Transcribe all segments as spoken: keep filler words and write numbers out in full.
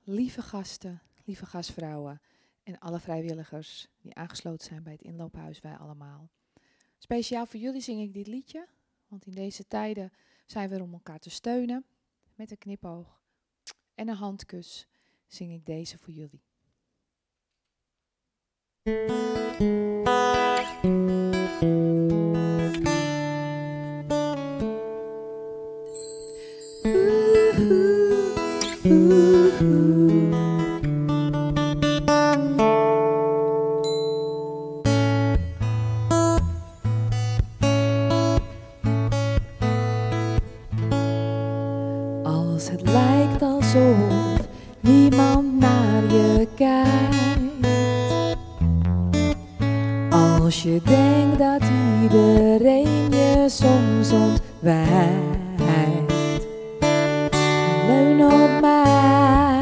lieve gasten, lieve gastvrouwen en alle vrijwilligers die aangesloten zijn bij het inloophuis, wij allemaal. Speciaal voor jullie zing ik dit liedje, want in deze tijden zijn we er om elkaar te steunen. Met een knipoog en een handkus zing ik deze voor jullie. Als het lijkt alsof niemand naar je kijkt, als je denkt dat iedereen je soms ontwijkt, leun op mij.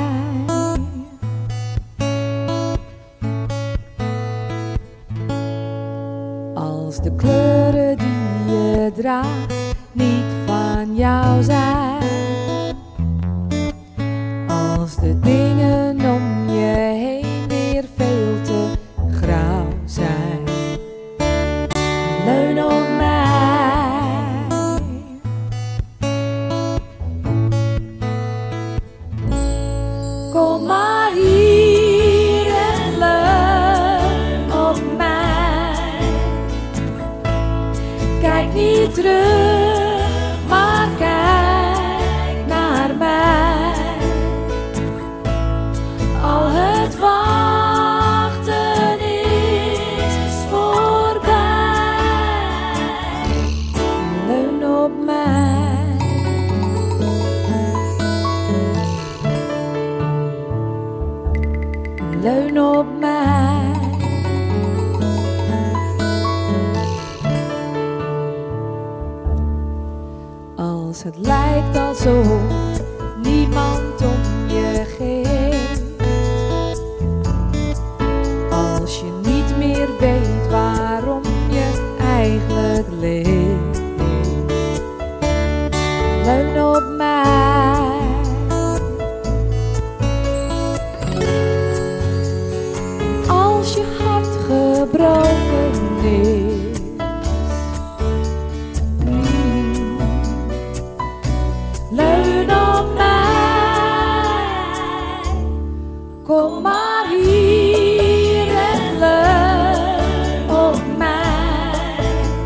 Als de kleuren die je draagt niet van jou zijn, als de dingen om je heen weer veel te grauw zijn, leun op mij. Kom maar hier en leun op mij. Kijk niet terug, maar kijk naar mij. Al het wachten is voorbij. Leun op mij. Leun op mij. Als het lijkt alsof niemand om je geeft, als je niet meer weet waarom je eigenlijk leeft, leun op mij. Als je hart gebroken is, mm, leun op mij. Kom maar hier en leun op mij.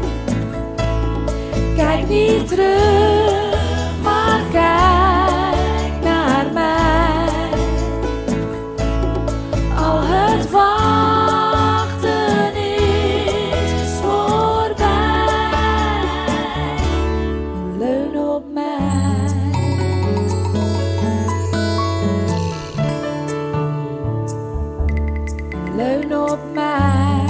Kijk niet terug, maar kijk naar mij. Al het wachten is voorbij. Leun op mij. Leun op mij.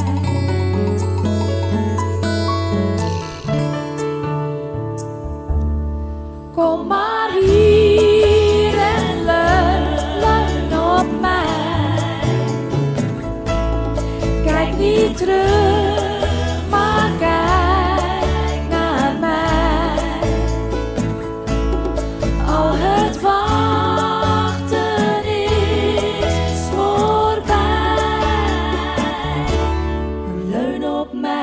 Kom maar hier en leun, leun op mij. Kijk niet terug, maar kijk naar mij. Al het wachten is voorbij. Leun op mij.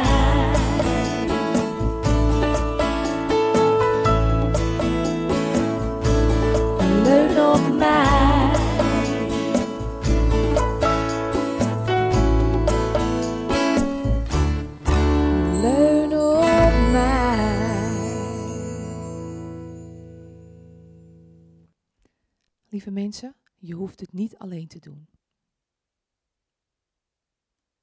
Leun op mij. Leun op mij. Lieve mensen, je hoeft het niet alleen te doen.